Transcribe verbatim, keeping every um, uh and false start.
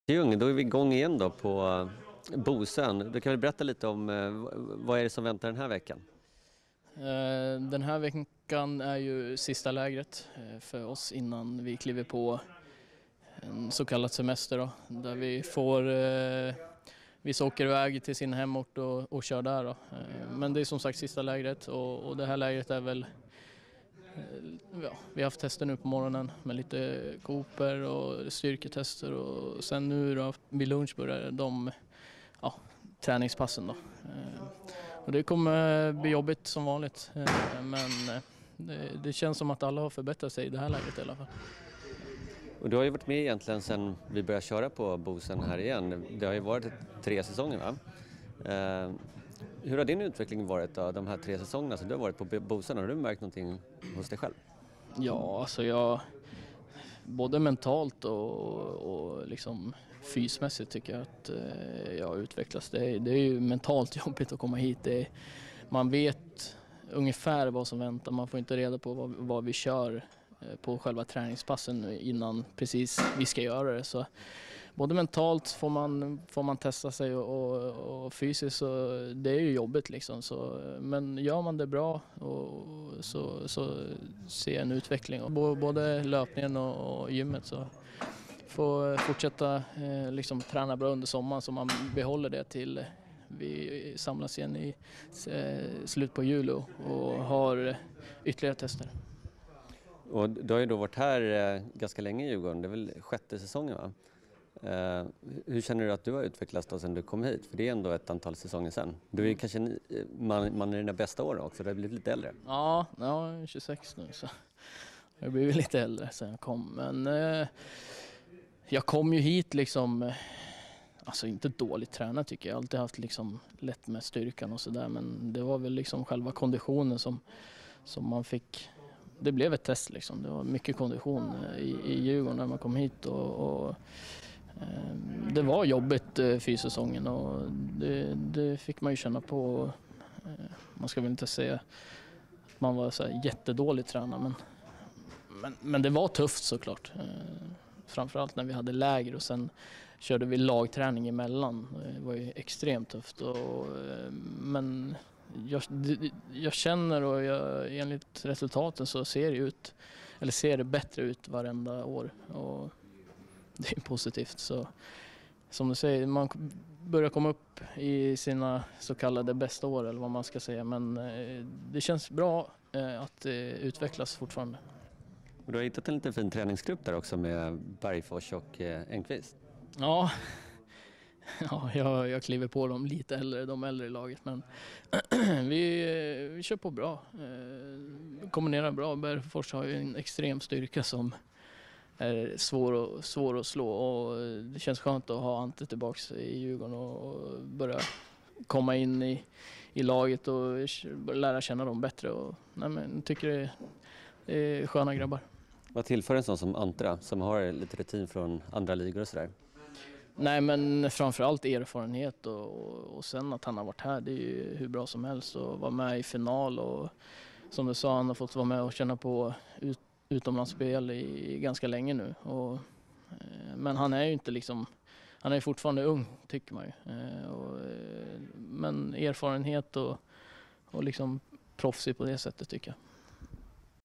Ljung, då är vi igång igen då på Bosön. Du kan väl berätta lite om vad är det som väntar den här veckan? Den här veckan är ju sista lägret för oss innan vi kliver på en så kallad semester då, där vi får vi åker iväg till sin hemort och, och kör där då. Men det är som sagt sista lägret och, och det här lägret är väl ja, vi har haft tester nu på morgonen med lite Cooper och styrketester och sen nu då vid lunch börjar de ja, träningspassen då. Och det kommer bli jobbigt som vanligt, men det, det känns som att alla har förbättrat sig i det här läget i alla fall. Och du har ju varit med egentligen sedan vi började köra på Bosön här igen. Det har ju varit tre säsonger, va? Eh, hur har din utveckling varit då, de här tre säsongerna som du har varit på Bosön? Har du märkt någonting hos dig själv? Ja, alltså jag både mentalt och, och liksom fysmässigt tycker jag att eh, jag utvecklas. Det är, det är ju mentalt jobbigt att komma hit. Det är, man vet ungefär vad som väntar. Man får inte reda på vad, vad vi kör på själva träningspassen innan precis vi ska göra det. Så både mentalt får man, får man testa sig och, och, och fysiskt så det är ju jobbigt liksom. Så, men gör man det bra och, så, så ser jag en utveckling. Och både löpningen och, och gymmet så får fortsätta eh, liksom, träna bra under sommaren så man behåller det till vi samlas igen i eh, slut på juli och har ytterligare tester. Och du har ju då varit här eh, ganska länge i Djurgården, det är väl sjätte säsongen, va? Eh, hur känner du att du har utvecklats då sedan du kom hit? För det är ändå ett antal säsonger sedan. Du är kanske en, man, man är i dina bästa år också, du har blivit lite äldre. Ja, jag är tjugosex nu så jag har blivit lite äldre sedan jag kom. Men eh, jag kom ju hit liksom, alltså inte dåligt tränad tycker jag. Jag har alltid haft liksom lätt med styrkan och sådär. Men det var väl liksom själva konditionen som, som man fick. Det blev ett test liksom. Det var mycket kondition i, i Djurgården när man kom hit och, och eh, det var jobbigt eh, fyrsäsongen och det, det fick man ju känna på. Eh, man ska väl inte säga att man var så här jättedåligt tränad men, men, men det var tufft såklart. Eh, framförallt när vi hade läger och sen körde vi lagträning emellan. Det var ju extremt tufft och, eh, men Jag, jag känner och jag, enligt resultaten så ser det ut eller ser det bättre ut varenda år och det är positivt. Så som du säger, man börjar komma upp i sina så kallade bästa år eller vad man ska säga, men det känns bra att utvecklas fortfarande. Och du har hittat en liten fin träningsgrupp där också med Bergfors och Engqvist. Ja. Ja, jag, jag kliver på dem lite äldre, de äldre i laget, men vi, vi kör på bra. Eh, kombinerar bra. Bergfors har ju en extrem styrka som är svår, och, svår att slå och det känns skönt att ha Ante tillbaka i Djurgården och, och börja komma in i, i laget och lära känna dem bättre. Och, nej, men, tycker det är, det är sköna grabbar. Vad tillför en sån som Ante som har lite rutin från andra ligor och sådär? Nej, men framförallt erfarenhet och, och sen att han har varit här, det är ju hur bra som helst och vara med i final och som du sa, han har fått vara med och känna på ut, utomlandsspel i ganska länge nu och, eh, men han är ju inte liksom, han är fortfarande ung tycker man ju eh, och, eh, men erfarenhet och, och liksom proffsig på det sättet tycker jag.